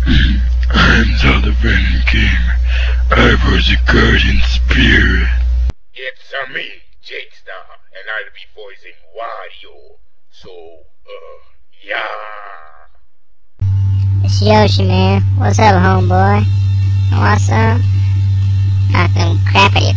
I'm Zeldafanandgamer. I was a guardian spirit. It's me, Yeeksta, and I'll be voicing Wario. So, yeah. It's Yoshi, man. What's up, homeboy? Want some? Got them crappity